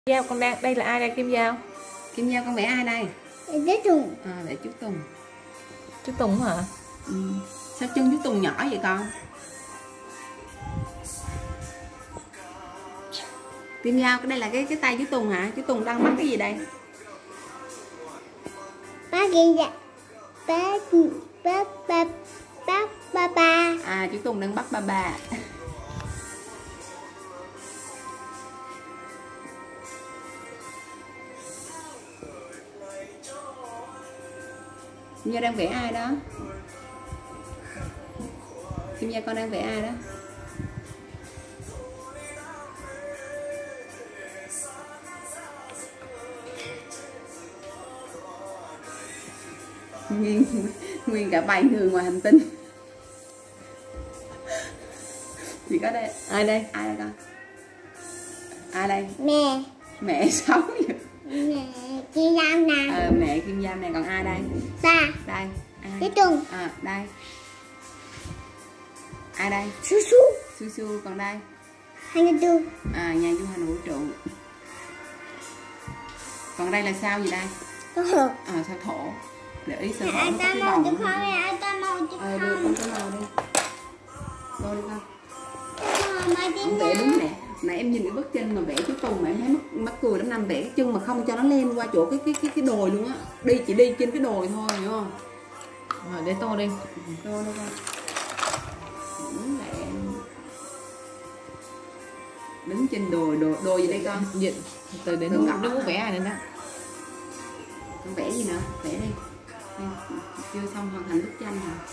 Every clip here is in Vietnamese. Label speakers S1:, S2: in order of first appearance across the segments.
S1: Giao con đang đây là ai đây Kim Giao?
S2: Kim Giao con vẽ ai đây?
S1: Vẽ Tùng.
S2: À, vẽ chú Tùng.
S1: Chú Tùng hả?
S2: Ừ. Sao chân chú Tùng nhỏ vậy con? Kim Giao, cái đây là cái tay chú Tùng hả? Chú Tùng đang bắt cái gì đây?
S3: Bác Kim Giao. Ba.
S2: À, chú Tùng đang bắt ba. Kim Giao đang vẽ ai đó? Kim Giao con đang vẽ ai đó? Nguyên cả 7 người ngoài hành tinh. Chỉ có đây. Ai đây? Ai đây con? Ai đây?
S3: Mẹ.
S2: Mẹ xấu vậy?
S3: Mẹ Kim Giao nè.
S2: Mẹ Kim Giao này, còn ai đây?
S3: Ba.
S2: Đây. Ai?
S3: Cái Tùng.
S2: Đây. Ai đây?
S3: Su Su.
S2: Su Su, còn đây?
S3: Hành Tư.
S2: Nhà du hành vũ trụ. Còn đây là sao gì đây?
S3: Thổ.
S2: Sao thổ. Để ý sao thổ
S3: Anh
S2: nó có
S3: ta
S2: cái
S3: màu
S2: vòng.
S3: chứ không, anh ta màu chứ không.
S2: Đưa con cái màu đi. Rồi đi con.
S3: Mai
S2: Ông vẽ đúng nè. Nãy em nhìn cái bức chân mà vẽ chú Tùng mà em thấy mắc cười lắm, nằm vẽ cái chân mà không cho nó lên qua chỗ cái đồi luôn á. Chỉ đi trên cái đồi thôi, hiểu không?
S1: Rồi để tô đi.
S2: Tô đâu con. Đúng là em đứng trên đồi gì đây con?
S1: Dịch. Từ để
S2: Đừng
S1: nó muốn vẽ ai nữa đó.
S2: Con vẽ gì nữa? Vẽ đi. Đây, chưa xong hoàn thành bức tranh hả?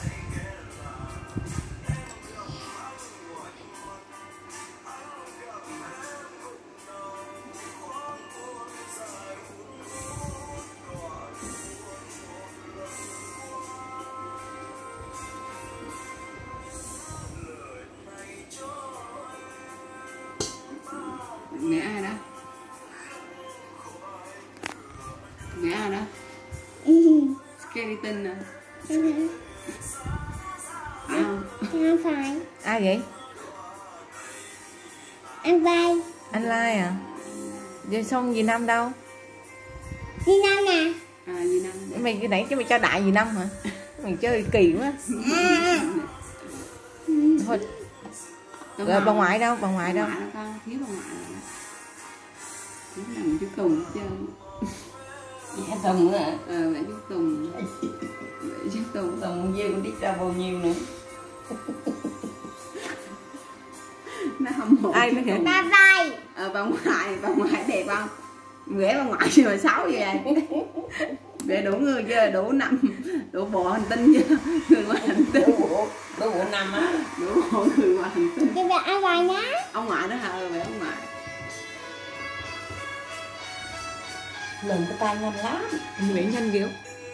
S2: Vẽ ai đó? Vẽ ai đó? Skeleton nè.
S3: Không phải.
S1: Ai vậy?
S3: Anh vai.
S1: Anh Lai à? Vậy xong gì năm đâu?
S3: Đi đâu nè?
S2: Gì năm?
S1: Mày cái nãy chứ mày cho đại gì năm hả? Mày chơi kỳ quá. Thôi. Rồi bà ngoại đâu? Bà ngoại đâu?
S2: Con thiếu bà ngoại rồi. Thiếu nằm chú Tùng hết trơn.
S4: Vẽ Tùng nữa hả?
S2: Vẽ chú Tùng. Vẽ chú Tùng.
S4: Tùng nhiêu con biết ra bao nhiêu nữa.
S2: Nó hâm mộ.
S1: Ai mới hiểu?
S3: Ba vai.
S2: Bà ngoại đẹp không? Vẽ bà ngoại gì mà xấu vậy? Vẽ đủ người chưa? Đủ bộ hành tinh chưa? Người ngoài hành tinh.
S4: Đủ bộ năm á.
S2: Đủ bộ người ngoài hành tinh.
S3: Cái vẽ anh vai nhá.
S2: Ông ngoại đó hả? Vẽ ông ngoại.
S4: Lần cái tay nhanh lắm.
S1: Vẽ nhanh kiểu.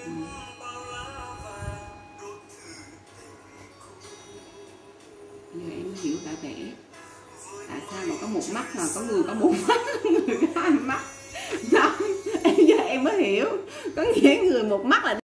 S2: Giờ em mới hiểu cả vẽ. Tại sao mà có một mắt mà có người có 4 mắt, người có 2 mắt. Đó, giờ em mới hiểu. Có nghĩa người một mắt là